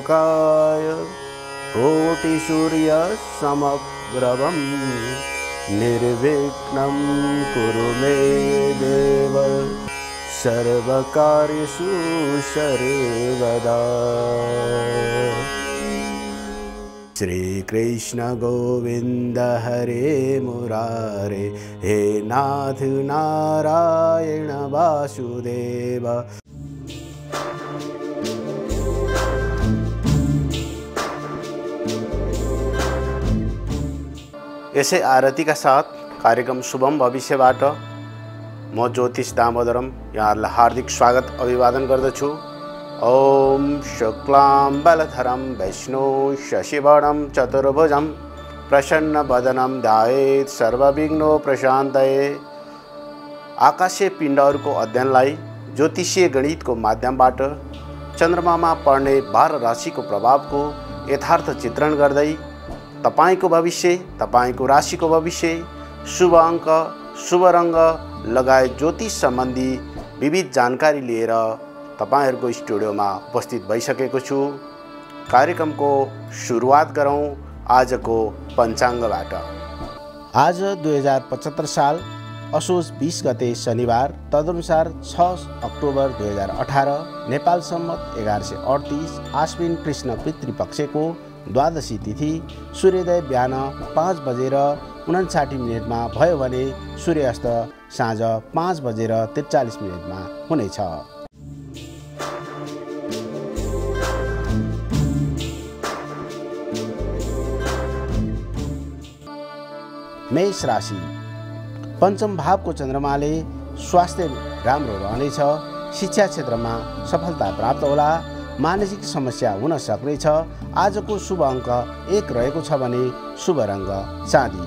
लोकाय कोटिसूर्यसमप्रभं निर्विघ्नं कुरु मे देव सर्वकार्येषु सर्वदा। श्री कृष्ण गोविंद हरे मुरारे, हे नाथ नारायण वासुदेव। यसै आरतीका साथ कार्यक्रम शुभम भविष्यबाट म ज्योतिष दामोदरम यहाँहरूलाई हार्दिक स्वागत अभिवादन गर्दछु। ओम शुक्लाम्बरधरं विष्णु शशिवर्णं चतुर्भुजं प्रसन्नवदनं ध्यायेत् सर्वविघ्नोपशान्तये। आकाशीय पिण्डहरूको अध्ययनलाई ज्योतिषीय गणितको माध्यमबाट चन्द्रमामा पर्ने 12 राशिको प्रभावको यथार्थ चित्रण गर्दै तपाईको भविष्य, तपाईको राशिको भविष्य, शुभ अङ्क, शुभ रङ्ग लगायत ज्योतिष सम्बन्धी विविध जानकारी लिएर तपाईहरुको स्टुडियोमा उपस्थित भइसकेको छु। कार्यक्रमको सुरुवात गरौँ आजको पञ्चाङ्गबाट। आज 2075 साल असोज 20 गते शनिबार, तदनुसार 6 अक्टोबर 2018 नेपाल सम्मत 1138 आश्विन कृष्ण पितृपक्षको द्वादशी तिथि। सूर्योदय बिहान 5:59 भयो भने सूर्यास्त साँझ 5:43 हुनेछ। मेष राशि। पञ्चम भावको चन्द्रमाले स्वास्थ्य राम्रो रहनेछ। शिक्षा क्षेत्रमा सफलता प्राप्त होला। मानसिक समस्या हुन सक्नेछ। आजको शुभ अङ्क 1 रहेको छ भने शुभ रङ्ग चाँदी।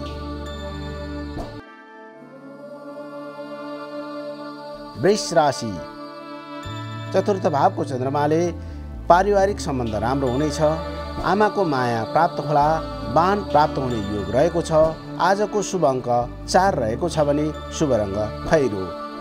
वृष राशि। चतुर्थ भावको चन्द्रमाले पारिवारिक सम्बन्ध राम्रो हुनेछ। आमाको माया प्राप्त होला। वाहन प्राप्त हुने योग रहेको छ। आजको शुभ अङ्क 4 रहेको छ भने शुभ रङ्ग खैरो।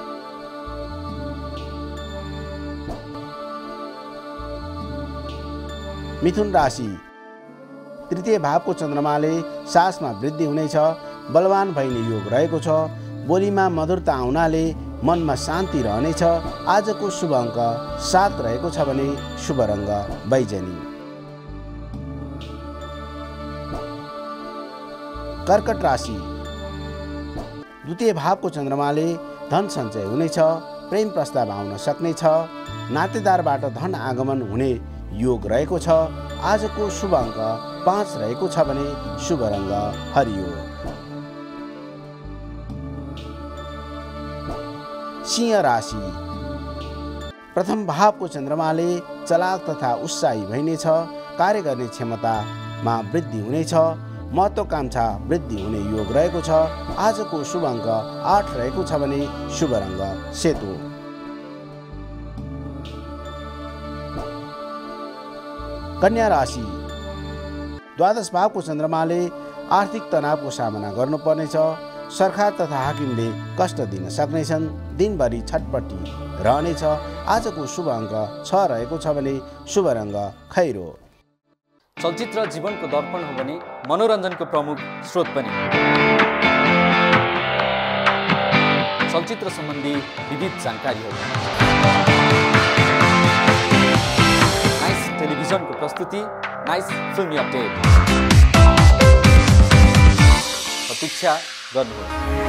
मिथुन राशि। तृतीय भावको चन्द्रमाले सासमा वृद्धि हुनेछ। बलवान भइने योग रहेको छ। बोलीमा मधुरता आउनाले मनमा शान्ति रहनेछ। आजको शुभ अङ्क 7 रहेको छ भने शुभ रङ्ग बैजनी। कर्कट राशि। द्वितीय भावको चन्द्रमाले धन सञ्चय हुनेछ। प्रेम प्रस्ताव आउन सक्नेछ। नातेदारबाट धन आगमन हुने योग रहेको छ। आजको शुभ अङ्क 5 रहेको छ भने शुभ रङ्ग हरियो। सिंह राशि। प्रथम भावको चन्द्रमाले चलाक तथा उत्साही भइनेछ। कार्य गर्ने क्षमतामा वृद्धि हुनेछ। महत्त्वाकांक्षा वृद्धि हुने योग रहेको छ। आजको शुभ अङ्क 8 रहेको छ भने शुभ रङ्ग सेतो। कन्या राशि। द्वादश भावको चन्द्रमाले आर्थिक तनावको सामना गर्नुपर्नेछ। सरकार तथा हाकिमले कष्ट दिन सक्नेछन्। दिनभरि छटपट्टि रहनेछ। आजको शुभ अङ्क 6 रहेको छ भने शुभ रङ्ग खैरो। चलचित्र जीवनको दर्पण हो भने मनोरञ्जनको प्रमुख स्रोत पनि। चलचित्र सम्बन्धी विविध जानकारीहरू। नाइस टेलिभिजनको प्रस्तुति नाइस फिल्मी अपडेट। प्रतीक्षा गर्नुहोस्।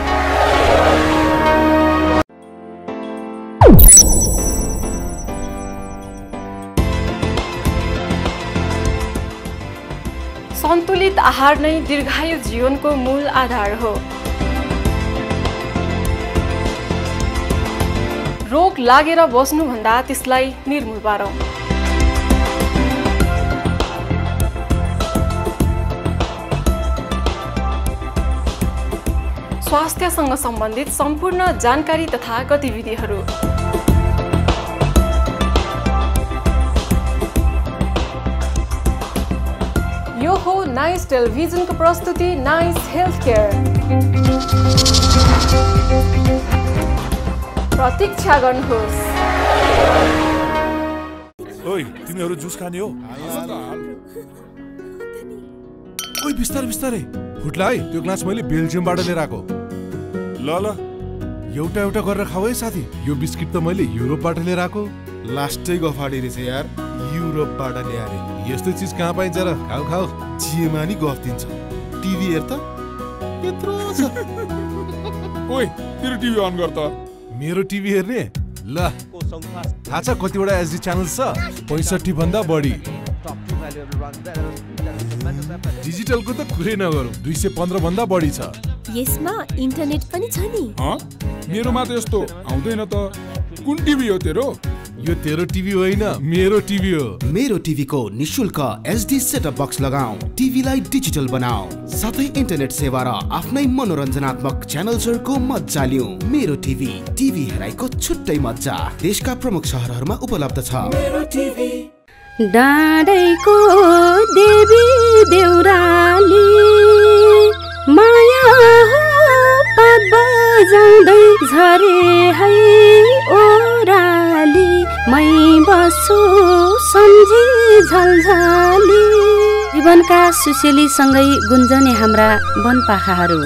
सन्तुलित आहार नै दीर्घायु जीवनको मूल आधार हो। रोग लागेर बस्नुभन्दा त्यसलाई निर्मूल पारौँ। स्वास्थ्यसँग सम्बन्धित सम्पूर्ण जानकारी तथा गतिविधिहरू यो हो नाइस टेलिभिजनको प्रस्तुति नाइस हेल्थ केयर। प्रतीक्षा गर्नुहोस्। ओइ तिमीहरु जुस खाने हो? ओइ बिस्तारै बिस्तारै फुट्ला है, त्यो ग्लास मैले बेल्जियमबाट लिएर आएको। ल एउटा एउटा गरेर खाऊ है साथी। यो बिस्किट त मैले युरोपबाट लिएर आएको। लास्टै गफाडी रहेछ यार, युरोपबाट ल्याए। यस्तो चिज कहाँ पाइन्छ र? खाऊ खाऊ। जिएमा नि गफ दिन्छ। टिभी हेर त, यत्रो छ। ओइ तेरो टिभी अन गर त। मेरो टिभी हेर्ने? ल थाहा छ कतिवटा एचडी च्यानल छ? 65 भन्दा बढी। डिजिटलको त कुरै नगरौँ, 215 भन्दा बढी छ। यसमा इन्टरनेट पनि छ नि? मेरोमा त यस्तो आउँदैन त। कुन टिभी हो तेरो? यो तेरो टिभी होइन, मेरो टिभी हो। मेरो टिभीको निशुल्क एचडी सेटअप बक्स लगाऊ, टिभीलाई डिजिटल बनाऊ, साथै इन्टरनेट सेवा र आफ्नै मनोरञ्जनात्मक च्यानल्सहरूको मज्जा लिऊ। मेरो टिभी, टिभी हेराइको छुट्टै मज्जा। देशका प्रमुख शहरहरूमा उपलब्ध छ। मेरो टिभी। डाँडैको देवी देउराली माया हो पात बजाउँदै झरे है ओराली, मै बस्छु सम्झी झलझली। जीवनका सुसेलीसँगै गुन्जने हाम्रा वनपाखाहरू,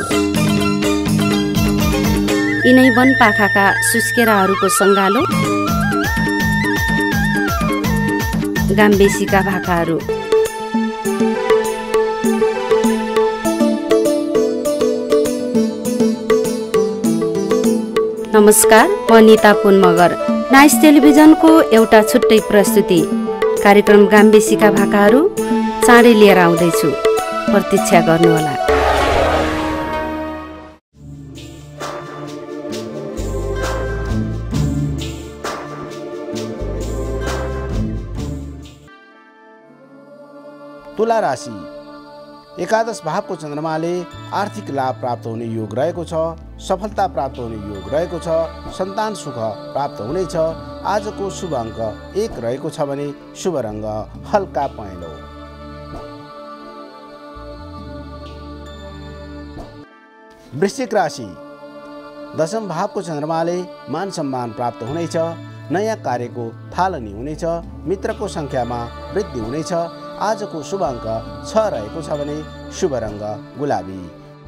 यिनै वनपाखाका सुस्केराहरूको सङ्गालो, गाम्बेसीका भाकाहरू। नमस्कार, म निता पुन मगर। नाइस टेलिभिजनको एउटा छुट्टै प्रस्तुति कार्यक्रम गाम्बेसीका भाकाहरू चाँडै लिएर आउँदैछु, प्रतीक्षा गर्नुहोला। तुला राशि, एकादश भावको चन्द्रमाले आर्थिक लाभ प्राप्त हुने योग रहेको छ। सफलता प्राप्त हुने योग रहेको छ। सन्तान सुख प्राप्त हुनेछ। आजको शुभ अङ्क 1 रहेको छ भने शुभ रङ्ग हल्का पहेँलो। वृश्चिक राशि, दशम भावको चन्द्रमाले मान सम्मान प्राप्त हुनेछ। नयाँ कार्यको थालनी हुनेछ। मित्रको सङ्ख्यामा वृद्धि हुनेछ। आजको शुभ अङ्क 6 रहेको छ भने शुभ रङ्ग गुलाबी।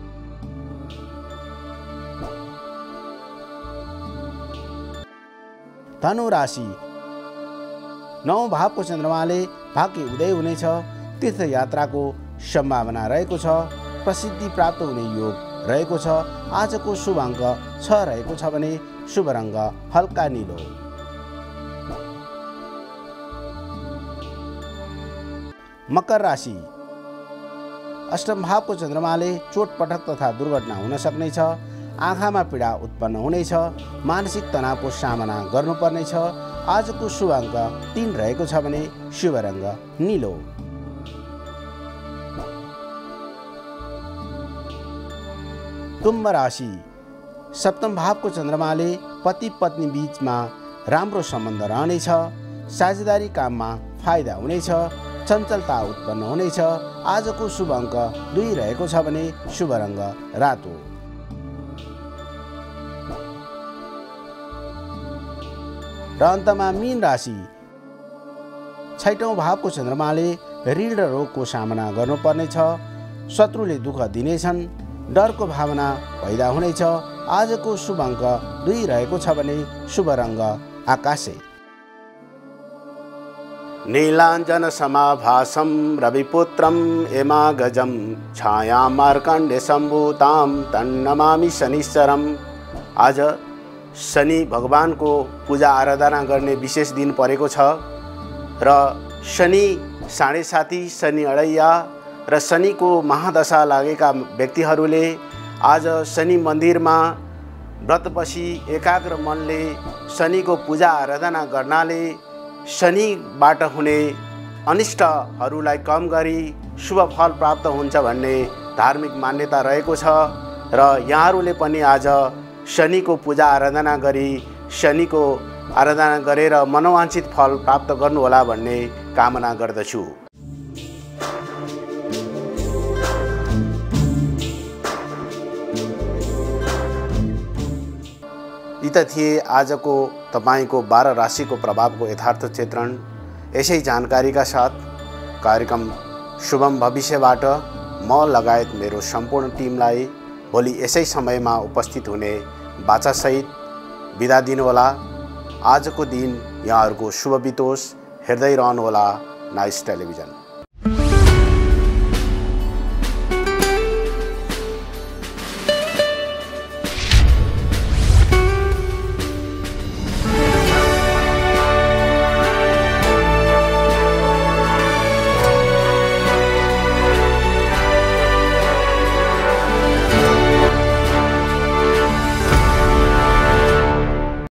धनु राशि, 9 भावको चन्द्रमाले भाग्य उदय हुनेछ। तीर्थयात्राको सम्भावना रहेको छ। प्रसिद्धि प्राप्त हुने योग रहेको छ। आजको शुभ अङ्क 6 रहेको छ भने शुभ रङ्ग हल्का नीलो। मकर राशि, अष्टम भावको चन्द्रमाले चोटपटक तथा दुर्घटना हुन सक्नेछ। आँखामा पीडा उत्पन्न हुनेछ। मानसिक तनावको सामना गर्नुपर्नेछ। आजको शुभ अङ्क 3 रहेको छ भने शुभ रङ्ग नीलो। कुम्भ राशि, सप्तम भावको चन्द्रमाले पति पत्नी बीचमा राम्रो सम्बन्ध रहनेछ। साझेदारी काममा फाइदा हुनेछ। चञ्चलता उत्पन्न हुनेछ। आजको शुभ अङ्क 2 रहेको छ भने शुभ रङ्ग रातो। र अन्तमा मीन राशि, 6औं भावको चन्द्रमाले ऋण र रोगको सामना गर्नुपर्नेछ। शत्रुले दुःख दिनेछन्। डरको भावना पैदा हुनेछ। आजको शुभ अङ्क 2 रहेको छ भने शुभ रङ्ग आकाशे। नीलाञ्जन समाभासं रविपुत्रं एमागजं छायां मार्कण्डे सम्भूतां तन्नमामि शनिश्चरम्। आज शनि भगवानको पूजा आराधना गर्ने विशेष दिन परेको छ र शनि साढे साथी, शनि अडैया र शनिको महादशा लागेका व्यक्तिहरूले आज शनि मन्दिरमा व्रत बसी एकाग्र मनले शनिको पूजा आराधना गर्नाले शनिबाट हुने अनिष्टहरूलाई कम गरी शुभ फल प्राप्त हुन्छ भन्ने धार्मिक मान्यता रहेको छ र यहाँहरूले पनि आज शनिको पूजा आराधना गरी शनिको आराधना गरेर मनोवाञ्छित फल प्राप्त गर्नुहोला भन्ने कामना गर्दछु। यी त थिए आजको तपाईको 12 राशिको प्रभावको यथार्थ चित्रण। यसै जानकारीका साथ कार्यक्रम शुभम भविष्यबाट म लगायत मेरो सम्पूर्ण टिमलाई भोलि यसै समयमा उपस्थित हुने बाचासहित बिदा दिनुहोला। आजको दिन यहाँहरूको शुभ बितोस्। हेर्दै रहनुहोला नाइस टेलिभिजन।